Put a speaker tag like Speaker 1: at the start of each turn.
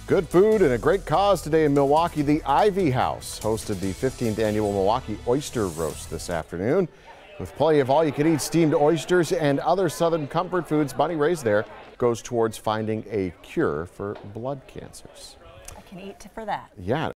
Speaker 1: Good food and a great cause today in Milwaukee. The Ivy House hosted the 15th annual Milwaukee Oyster Roast this afternoon. With plenty of all-you-can-eat steamed oysters and other southern comfort foods, money raised there goes towards finding a cure for blood cancers.
Speaker 2: I can eat for that.
Speaker 1: Yeah.